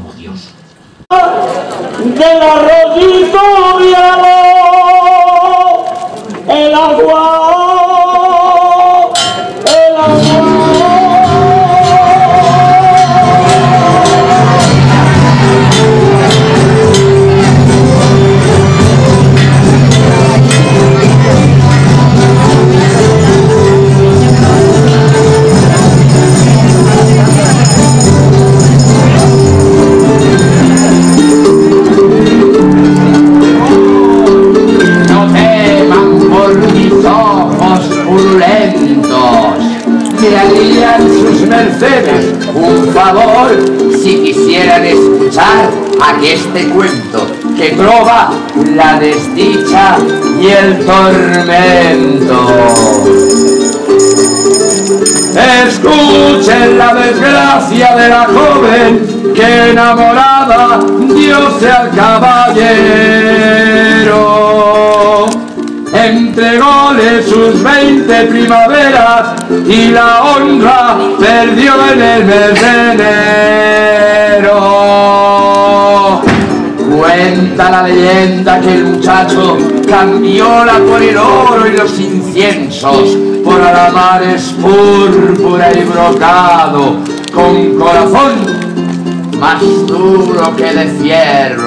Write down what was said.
como Dios. Del arroyito vialo, el agua. Me harían sus mercedes un favor si quisieran escuchar aqueste cuento que trova la desdicha y el tormento. Escuchen la desgracia de la joven que enamorada diose al caballero. Entrególe sus 20 primaveras y la honra perdió en el mes de enero. Cuenta la leyenda que el muchacho cambióla por el oro y los inciensos, por alamares púrpura y brocado, con corazón más duro que de fierro